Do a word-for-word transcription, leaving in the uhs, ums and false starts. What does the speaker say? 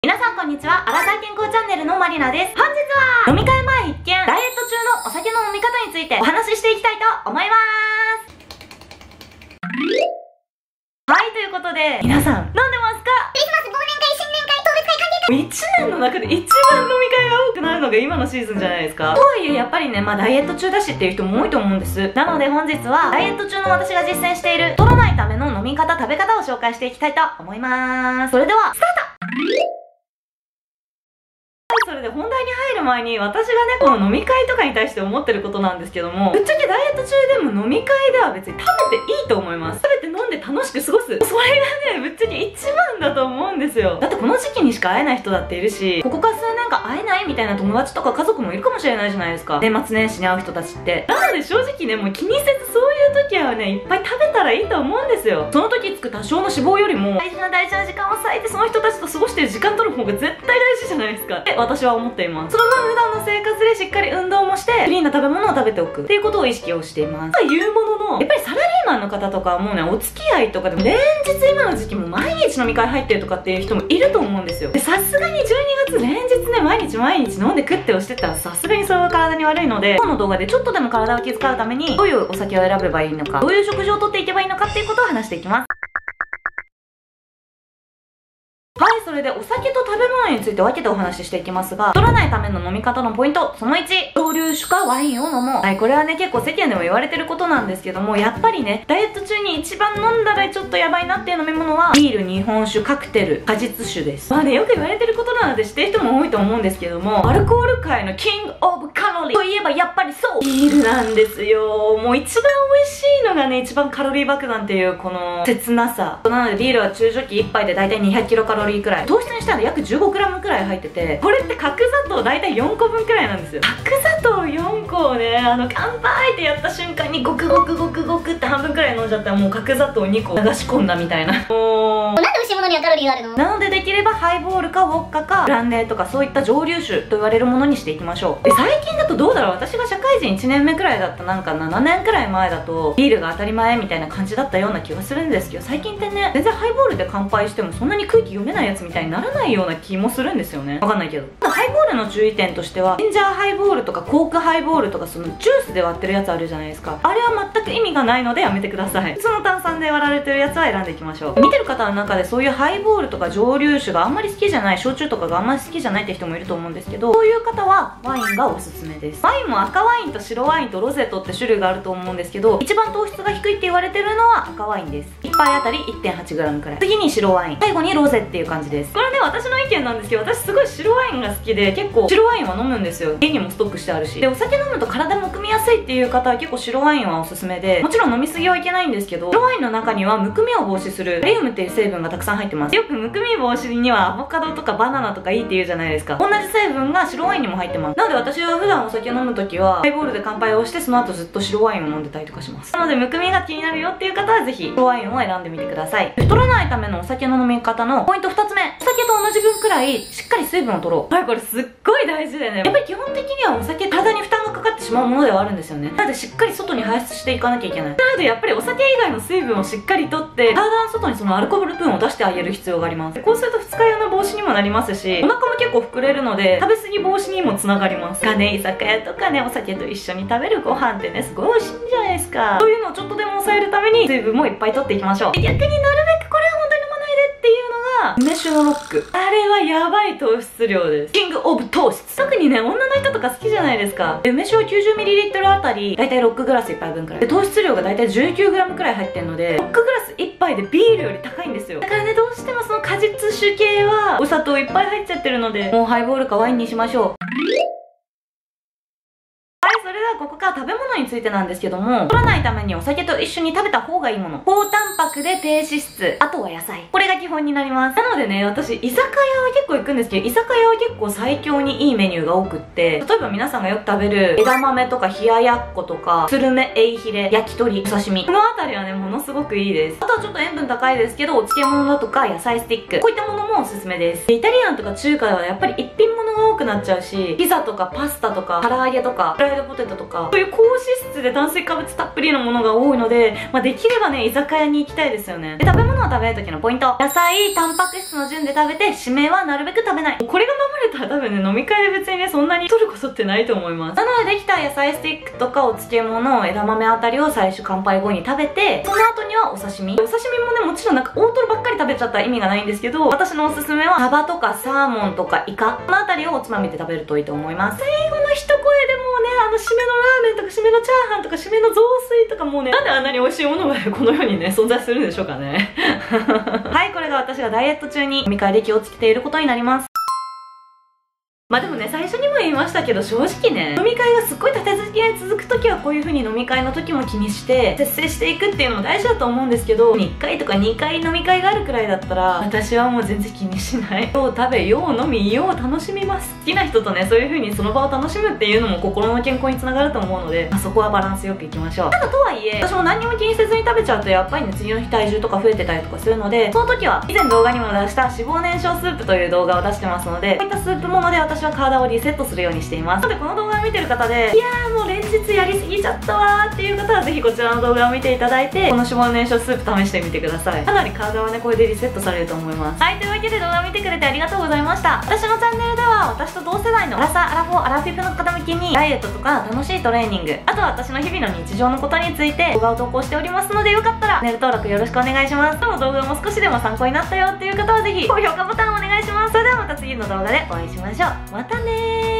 皆さんこんにちは。アラサー健康チャンネルのマリナです。本日は飲み会前一見、ダイエット中のお酒の飲み方についてお話ししていきたいと思います。はい、ということで、皆さん飲んでますか？ クリスマス、忘年会、新年会、当別会、歓迎会。 いちねんの中で一番飲み会が多くなるのが今のシーズンじゃないですか。とはいえやっぱりね、まあダイエット中だしっていう人も多いと思うんです。なので本日はダイエット中の私が実践している太らないための飲み方、食べ方を紹介していきたいと思います。それではスタート。それで本題に入る前に私がね、この飲み会とかに対して思ってることなんですけども、ぶっちゃけダイエット中でも飲み会では別に食べていいと思います。食べて飲んで楽しく過ごす、それがね、ぶっちゃけ一番だと思うんですよ。だってこの時期にしか会えない人だっているし、ここから数年間会えないみたいな友達とか家族もいるかもしれないじゃないですか、年末年始に会う人たちって。なので正直ね、もう気にせずそういう時はね、いっぱい食べたらいいと思うんですよ。その時つく多少の脂肪よりも大事な大事な時間を割いてその人たちと過ごしてる時間取る方が絶対大事じゃないですかって私は思っています。その分普段の生活でしっかり運動もしてクリーンな食べ物を食べておくっていうことを意識をしています。というものの、やっぱりサラリーマンの方とかはもうね、お付き合いとかでも連日今の時期も毎日飲み会入ってるとかっていう人もいると思うんですよ。で、さすがにじゅうにがつ連日ね、毎日毎日飲んで食ってをしてたらさすがにそれは体に悪いので、今日の動画でちょっとでも体を気遣うためにどういうお酒を選べばいいのか、どういう食事をとっていけばいいのかっていうことを話していきます。はい、それでお酒と食べ物について分けてお話ししていきますが、太らないための飲み方のポイントそのいち、蒸留酒かワインを飲もう。はい、これはね、結構世間でも言われてることなんですけども、やっぱりね、ダイエット中に一番飲んだらちょっとやばいなっていう飲み物はビール、日本酒、カクテル、果実酒です。まあね、よく言われてることなので知ってる人も多いと思うんですけども、アルコール界のキングオブカロリーといえばやっぱりそうビールなんですよ。もう一番美味しいのがね、一番カロリー爆弾っていうこの切なさ。なのでビールは中ジョッキいっぱいでだいたいにひゃくキロカロリーくらい、糖質にしたら約 じゅうごグラム くらい入ってて、これって角砂糖だいたいよんこぶんくらいなんですよ。角砂糖よんこをね、あの乾杯ってやった瞬間にゴクゴクゴクゴクって半分くらい飲んじゃったらもう角砂糖にこ流し込んだみたいな。もうなんで美味しいものにはカロリーがあるの？ なのでできればハイボールかウォッカかブランデーとかそういった蒸留酒と言われるものにしていきましょう。で、最近だとどうだろう、私が社会人いちねんめくらいだったなんかななねんくらい前だとビールが当たり前みたいな感じだったような気がするんですけど、最近ってね、全然ハイボールで乾杯してもそんなに空気読めないやつみたいにならないような気もするんですよね。わかんないけど、ハイボールの注意点としては、ジンジャーハイボールとかコークハイボールとかそのジュースで割ってるやつあるじゃないですか、あれは全く意味がないのでやめてください。その炭酸で割られてるやつは選んでいきましょう。見てる方の中でそういうハイボールとか蒸留酒があんまり好きじゃない、焼酎とかがあんまり好きじゃないって人もいると思うんですけど、そういう方はワインがおすすめです。ワインも赤ワインと白ワインとロゼットって種類があると思うんですけど、一番糖質が低いって言われてるのは赤ワインです。いっぱいあたり いってんはちグラム くらい、次に白ワイン、最後にロゼっていう感じです。これね、私の意見なんですけど、私すごい白ワインが好きで結構白ワインは飲むんですよ。家にもストックしてあるし。で、お酒飲むと体むくみやすいっていう方は結構白ワインはおすすめで、もちろん飲みすぎはいけないんですけど、白ワインの中にはむくみを防止するカリウムっていう成分がたくさん入ってます。よくむくみ防止にはアボカドとかバナナとかいいって言うじゃないですか。同じ成分が白ワインにも入ってます。なので私は普段お酒飲むときはハイボールで乾杯をして、その後ずっと白ワインを飲んでたりとかします。なのでむくみが気になるよっていう方はぜひ白ワインを選んでみてください。太らないためのお酒の飲み方のポイントふたつめ、お酒と同じ分くらいしっかり水分を取ろう。はい、これすっごい大事でね、やっぱり基本的にはお酒体に負担がかかってしまうものではあるんですよね。なのでしっかり外に排出していかなきゃいけない。なのでやっぱりお酒以外の水分をしっかりとって体の外にそのアルコール分を出してあげる必要があります。こうすると二日酔いの防止にもなりますし、お腹も結構膨れるので食べ過ぎ防止にもつながります。がね、居酒屋とかね、お酒と一緒に食べるご飯ってね、すごい美味しいんじゃないですか。そういうのをちょっとでも抑えるために水分もいっぱい取っていきましょう。で、逆になるべくこれは本当に飲まないでっていうのが梅酒のロック。あれはやばい糖質量です。キングオブ糖質。特にね、女の人とか好きじゃないですか。で、梅酒は きゅうじゅうミリリットル あたりだいたいろっグラスいっぱいぶんくらいで、糖質量がだいたい じゅうきゅうグラム くらい入ってるので、ろっグラスいっぱいでビールより高いんですよ。だからね、どうしてもその果実酒系はお砂糖いっぱい入っちゃってるので、もうハイボールかワインにしましょう。それではここから食べ物についてなんですけども、太らないためにお酒と一緒に食べた方がいいもの、高タンパクで低脂質、あとは野菜、これが基本になります。なのでね、私居酒屋は結構行くんですけど、居酒屋は結構最強にいいメニューが多くって、例えば皆さんがよく食べる枝豆とか冷ややっことかスルメ、エイヒレ、焼き鳥、お刺身、このあたりはね、ものすごくいいです。あとはちょっと塩分高いですけど、お漬物だとか野菜スティック、こういったものもおすすめです。で、イタリアンとか中華ではやっぱり一品物がが多くなっちゃうし、ピザとかパスタとか唐揚げとかフライドポテトとか、そういう高脂質で炭水化物たっぷりのものが多いので、まあ、できればね居酒屋に行きたいですよね。で、食べ物を食べる時のポイント、野菜タンパク質の順で食べて、締めはなるべく食べない。これが守れたら多分ね飲み会で別にねそんなに取ることってないと思います。なので、できた野菜スティックとかお漬物、枝豆あたりを最初乾杯後に食べて、その後にはお刺身。お刺身もねもちろんなんか大トロばっかり食べちゃったら意味がないんですけど、私のおすすめはサバとかサーモンとかイカ、このあたりをおつまみで食べるといいと思います。最後の一声でもうね、あの締めのラーメンとか締めのチャーハンとか締めの雑炊とか、もうね、なんであんなに美味しいものがこの世にね存在するんでしょうかね。はい、これが私がダイエット中に飲み会で気をつけていることになります。まあでもね、最初にも言いましたけど、正直ね、飲み会がすっごい立て続けに続くときはこういう風に飲み会の時も気にして節制していくっていうのも大事だと思うんですけど、いっかいとかにかい飲み会があるくらいだったら私はもう全然気にしない。よう食べ、よう飲み、よう楽しみます。好きな人とね、そういう風にその場を楽しむっていうのも心の健康につながると思うので、まあ、そこはバランスよくいきましょう。ただとはいえ、私も何にも気にせずに食べちゃうとやっぱりね、次の日体重とか増えてたりとかするので、その時は以前動画にも出した脂肪燃焼スープという動画を出してますので、こういったスープもので私は体をリセットするようにしています。なのでこの動画を見てる方で、いやーもう連日やりすぎちゃったわーっていう方はぜひこちらの動画を見ていただいて、この脂肪燃焼スープ試してみてください。かなり体はねこれでリセットされると思います。はい、というわけで動画見てくれてありがとうございました。私のチャンネルでは私と同世代のアラサー、アラフォー、アラフィフの方向けにダイエットとか楽しいトレーニング、あとは私の日々の日常のことについて動画を投稿しておりますので、よかったらチャンネル登録よろしくお願いします。この動画も少しでも参考になったよっていう方はぜひ高評価ボタンお願いします。それではまた次の動画でお会いしましょう。またねー。